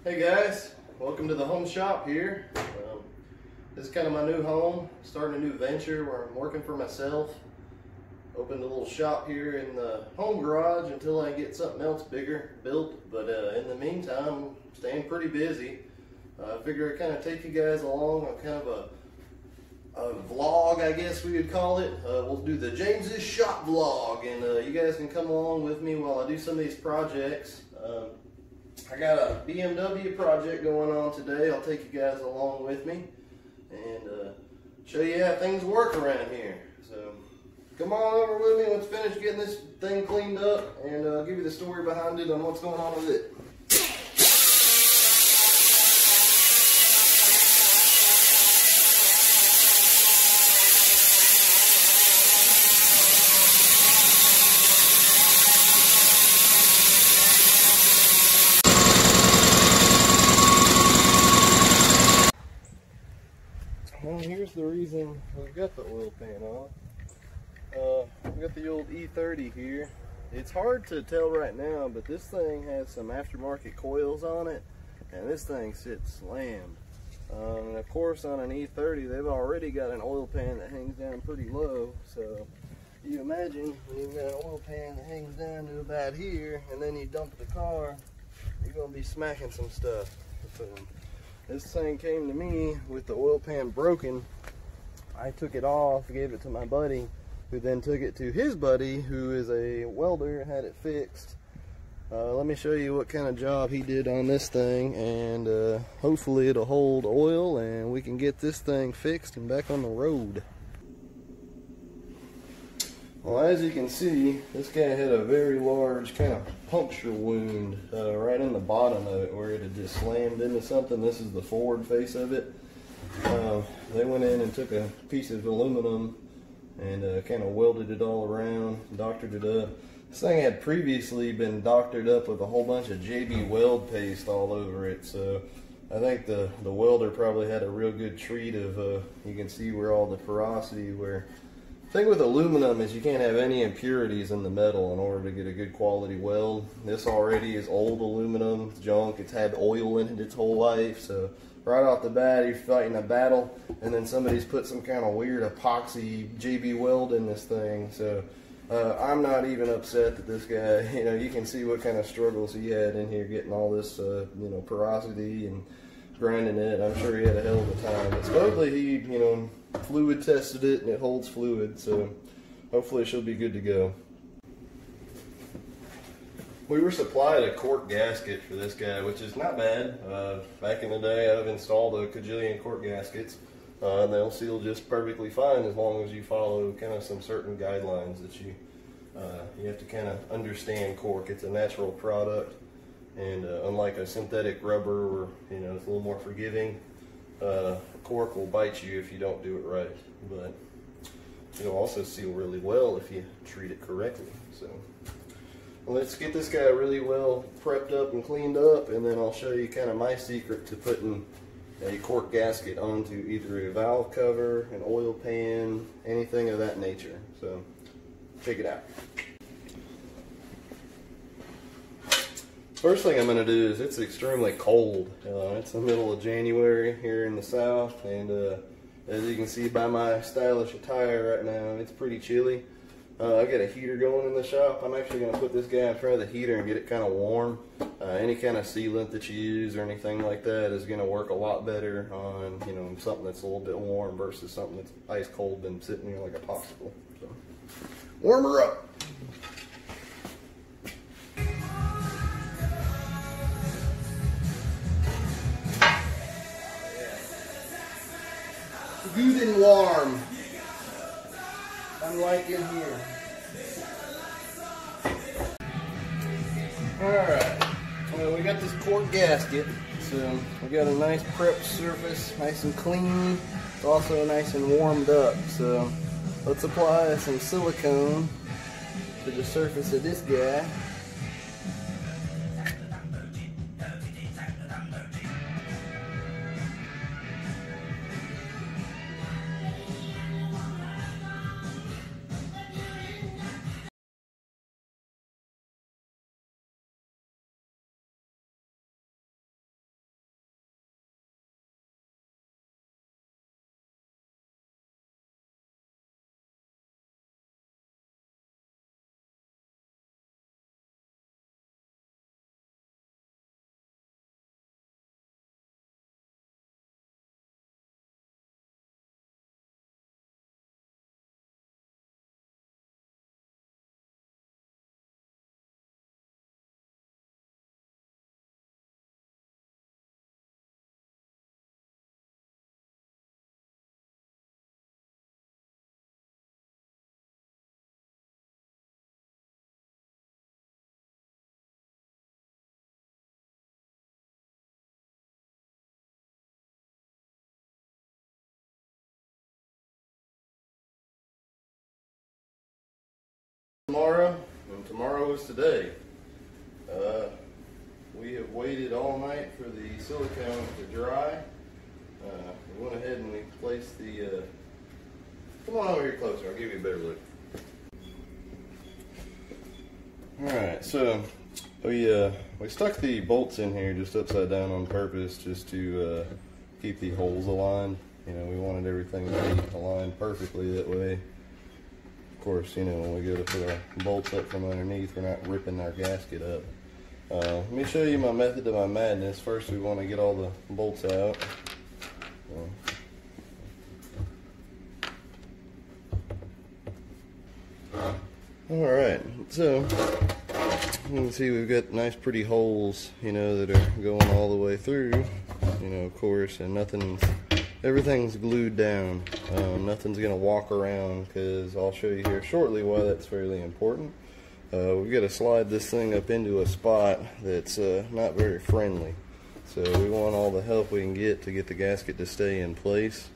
Hey guys, welcome to the home shop here. This is kind of my new home, starting a new venture where I'm working for myself. Opened a little shop here in the home garage until I get something else bigger built, but in the meantime, I'm staying pretty busy. I figure I'd kind of take you guys along on kind of a vlog, I guess we would call it. We'll do the James's shop vlog, and you guys can come along with me while I do some of these projects. I got a BMW project going on today. I'll take you guys along with me and show you how things work around here. So come on over with me. Let's finish getting this thing cleaned up, and I'll give you the story behind it on what's going on with it. Well, here's the reason we've got the oil pan on. We've got the old E30 here. It's hard to tell right now, but this thing has some aftermarket coils on it, and this thing sits slammed. And of course, on an E30, they've already got an oil pan that hangs down pretty low. So you imagine when you've got an oil pan that hangs down to about here, and then you dump the car, you're going to be smacking some stuff. This thing came to me with the oil pan broken. I took it off, gave it to my buddy, who then took it to his buddy, who is a welder, had it fixed. Let me show you what kind of job he did on this thing, and hopefully it'll hold oil and we can get this thing fixed and back on the road. Well, as you can see, this guy had a very large kind of puncture wound right in the bottom of it where it had just slammed into something. This is the forward face of it. They went in and took a piece of aluminum and kind of welded it all around, doctored it up. This thing had previously been doctored up with a whole bunch of JB weld paste all over it, so I think the welder probably had a real good treat of, you can see where all the porosity where. The thing with aluminum is you can't have any impurities in the metal in order to get a good quality weld. This already is old aluminum, junk. It's had oil in it its whole life, so right off the bat you're fighting a battle, and then somebody's put some kind of weird epoxy JB weld in this thing. So I'm not even upset that this guy, you can see what kind of struggles he had in here getting all this porosity and grinding it. I'm sure he had a hell of a time. But supposedly he, fluid tested it and it holds fluid, so hopefully she'll be good to go. We were supplied a cork gasket for this guy, which is not bad. Back in the day, I've installed a cajillion cork gaskets, and they'll seal just perfectly fine as long as you follow kind of some certain guidelines that you have to kind of understand cork. It's a natural product, and unlike a synthetic rubber where it's a little more forgiving, cork will bite you if you don't do it right, but it'll also seal really well if you treat it correctly. So let's get this guy really well prepped up and cleaned up, and then I'll show you kind of my secret to putting a cork gasket onto either a valve cover, an oil pan, anything of that nature. So check it out. First thing I'm going to do is, it's extremely cold. It's the middle of January here in the south, and as you can see by my stylish attire right now, it's pretty chilly. I've got a heater going in the shop. I'm actually going to put this guy in front of the heater and get it kind of warm. Any kind of sealant that you use or anything like that is going to work a lot better on something that's a little bit warm versus something that's ice cold and sitting there like a popsicle. So, warm her up. Good and warm, unlike in here. Alright, well, we got this cork gasket, so we got a nice prep surface, nice and clean. It's also nice and warmed up, so let's apply some silicone to the surface of this guy. Tomorrow, and tomorrow is today. We have waited all night for the silicone to dry. We went ahead and we placed the, come on over here closer, I'll give you a better look. Alright, so we stuck the bolts in here just upside down on purpose just to keep the holes aligned. You know, we wanted everything to be aligned perfectly that way. Of course, you know, when we go to put our bolts up from underneath, we're not ripping our gasket up. Let me show you my method to my madness. First, we want to get all the bolts out. Alright, so you can see we've got nice pretty holes, you know, that are going all the way through, you know, of course, and everything's glued down. Nothing's going to walk around, because I'll show you here shortly why that's fairly important. We've got to slide this thing up into a spot that's not very friendly. So we want all the help we can get to get the gasket to stay in place.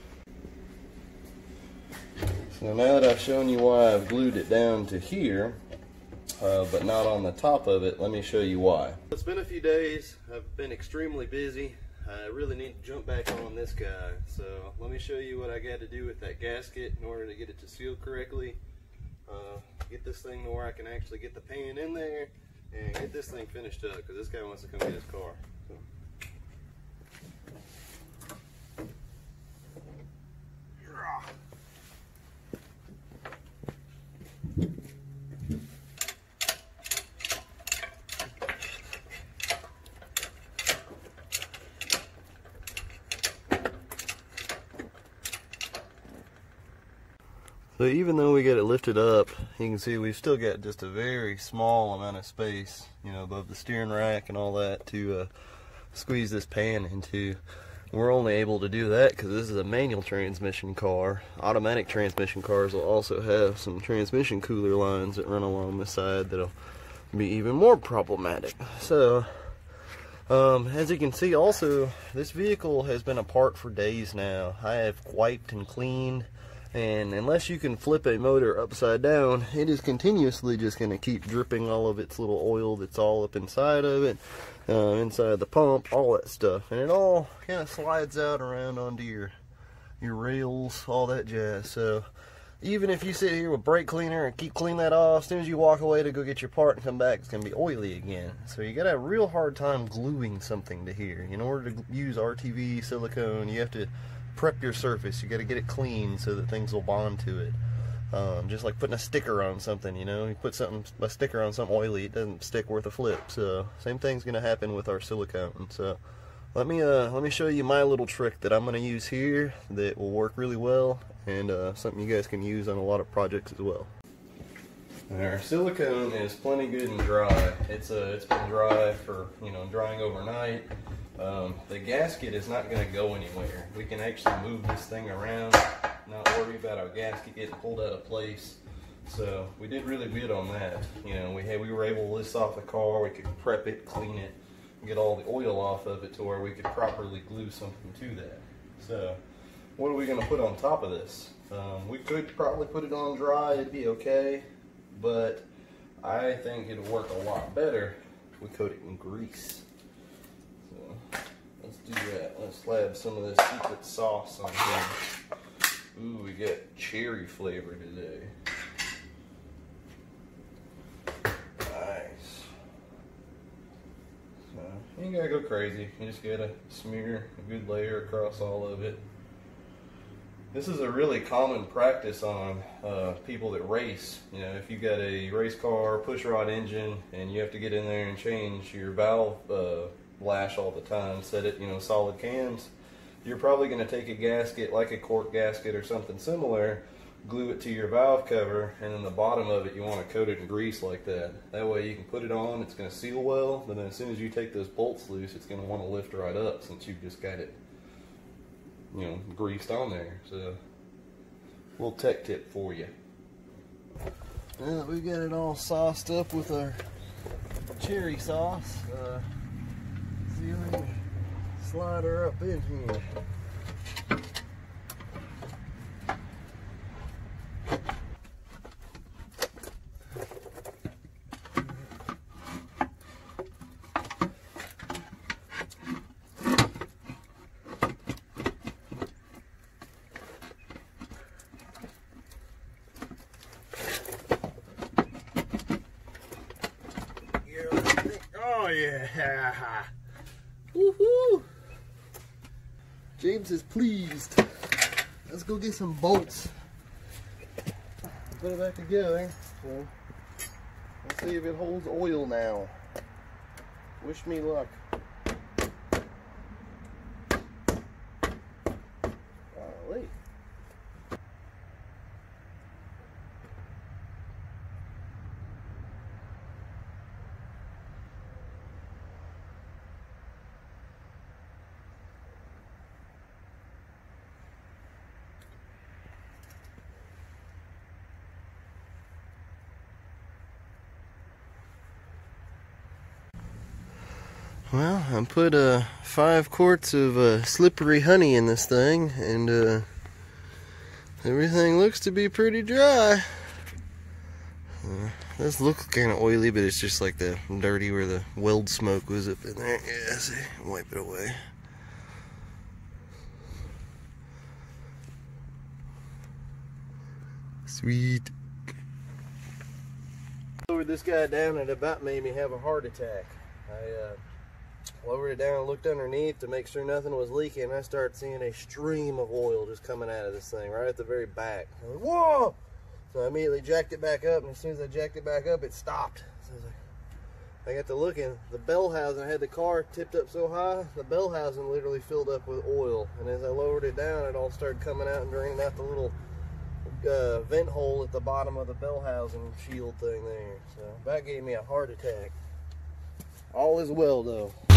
So now that I've shown you why I've glued it down to here, but not on the top of it, let me show you why. It's been a few days. I've been extremely busy. I really need to jump back on this guy. So let me show you what I got to do with that gasket in order to get it to seal correctly. Get this thing to where I can actually get the pan in there and get this thing finished up, because this guy wants to come get his car. So even though we get it lifted up, you can see we've still got just a very small amount of space, you know, above the steering rack and all that to squeeze this pan into. We're only able to do that because this is a manual transmission car. Automatic transmission cars will also have some transmission cooler lines that run along the side that'll be even more problematic. So as you can see, also this vehicle has been apart for days now. I have wiped and cleaned, and unless you can flip a motor upside down, it is continuously just going to keep dripping all of its little oil that's all up inside of it, inside the pump, all that stuff. And it all kind of slides out around onto your rails, all that jazz. So even if you sit here with brake cleaner and keep cleaning that off, as soon as you walk away to go get your part and come back, it's going to be oily again. So you got to have a real hard time gluing something to here. In order to use RTV silicone, you have to prep your surface. You got to get it clean so that things will bond to it. Just like putting a sticker on something, you know, you put a sticker on something oily, it doesn't stick worth a flip. So same thing's going to happen with our silicone. So let me show you my little trick that I'm going to use here that will work really well, and something you guys can use on a lot of projects as well. Our silicone is plenty good and dry. It's been dry for, you know, drying overnight. The gasket is not going to go anywhere. We can actually move this thing around, not worry about our gasket getting pulled out of place. So we did really good on that. You know, we were able to list off the car. We could prep it, clean it, get all the oil off of it to where we could properly glue something to that. So what are we going to put on top of this? We could probably put it on dry. It'd be okay, but I think it'll work a lot better if we coat it in grease. So let's do that. Let's slab some of this secret sauce on here. Ooh, we got cherry flavor today. Nice. So you ain't gotta go crazy. You just gotta smear a good layer across all of it. This is a really common practice on people that race. You know, if you got a race car, pushrod engine, and you have to get in there and change your valve lash all the time, set it, you know, solid cams, you're probably going to take a gasket like a cork gasket or something similar, glue it to your valve cover, and then the bottom of it you want to coat it in grease like that. That way you can put it on, it's going to seal well, but then as soon as you take those bolts loose, it's going to want to lift right up since you've just got it, you know, greased on there. So little tech tip for you. Now that we got it all sauced up with our cherry sauce, see if we can slide her up in here. Woohoo! James is pleased. Let's go get some bolts. Put it back together. So let's see if it holds oil now. Wish me luck. Golly. Well, I put 5 quarts of slippery honey in this thing, and everything looks to be pretty dry. This looks kind of oily, but it's just like the dirty where the weld smoke was up in there. Yeah, see, wipe it away. Sweet. Lowered this guy down and it about made me have a heart attack. I lowered it down and looked underneath to make sure nothing was leaking. I started seeing a stream of oil just coming out of this thing right at the very back. I was like, whoa! So I immediately jacked it back up, and as soon as I jacked it back up, it stopped. So I was like, I got to looking. The bell housing, I had the car tipped up so high, the bell housing literally filled up with oil. And as I lowered it down, it all started coming out and draining out the little vent hole at the bottom of the bell housing shield thing there. So that gave me a heart attack. All is well though.